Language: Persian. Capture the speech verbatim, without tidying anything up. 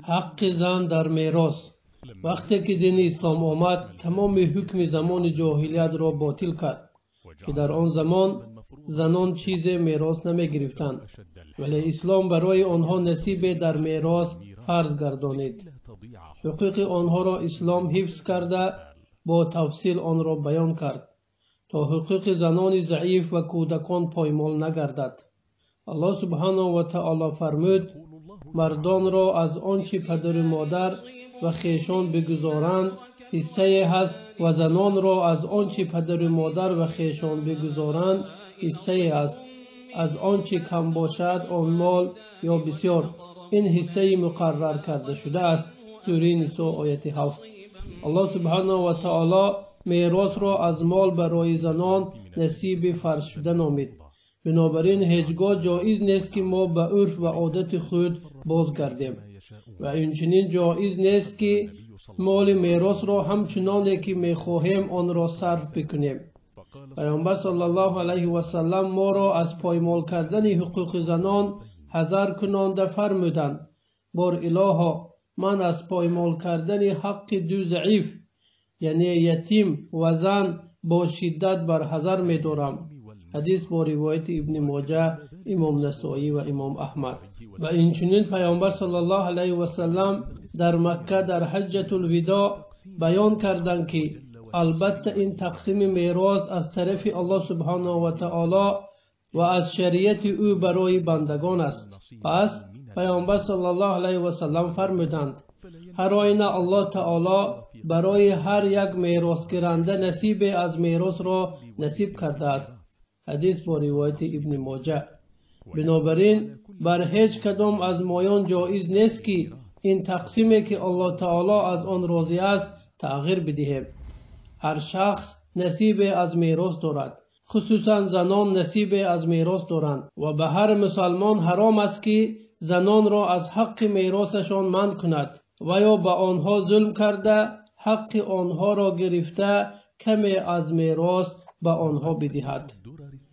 حق زن در میراث. وقتی که دین اسلام آمد تمام حکم زمان جاهلیت را باطل کرد که در آن زمان زنان چیز میراث نمی گرفتند، ولی اسلام برای آنها نصیب در میراث فرض گردانید. حقوق آنها را اسلام حفظ کرده با تفصیل آن را بیان کرد تا حقوق زنان ضعیف و کودکان پایمال نگردد. الله سبحانه و تعالی فرمود: مردان را از آنچه پدر و مادر و خویشان بگذارند حصه هست و زنان را از آنچه پدر و مادر و خویشان بگذارند حصه است، از آنچه کم باشد آن مال یا بسیار. این حصه مقرر کرده شده است. سوره نساء آیت هفت. الله سبحانه و تعالی میراث را از مال برای زنان نصیب فرض شده نامید. بنابراین هیچگاه جایز نیست که ما به عرف و عادت خود بازگردیم و اینچنین جایز نیست که مال میراث را همچنانی که میخواهیم آن را صرف بکنیم. پیامبر صلی الله علیه و سلم ما را از پایمال کردن حقوق زنان حذر کننده فرمودند: بار الها، من از پایمال کردن حق دو ضعیف یعنی یتیم و زن با شدت بر حذر می دارم. حدیث با روایت ابن ماجه، امام نسائی و امام احمد. و اینچنین پیامبر صلی الله علیه و سلم در مکه در حجة الوداع بیان کردند که البته این تقسیم میراث از طرف الله سبحانه و تعالی و از شریعت او برای بندگان است. پس پیامبر صلی الله علیه و سلم فرمودند: هر آینه الله تعالی برای هر یک میراث گیرنده نصیب از میراث را نصیب کرده است. حدیث با روایت ابن ماجه. بنابراین بر هیچ کدام از مایان جایز نیست که این تقسیمی که الله تعالی از آن راضی است تغییر بدهیم. هر شخص نصیب از میراث دارد، خصوصا زنان نصیب از میراث دارند و به هر مسلمان حرام است که زنان را از حق میراثشان منع کند و یا به آنها ظلم کرده حق آنها را گرفته کمی از میراث به آنها بدهد.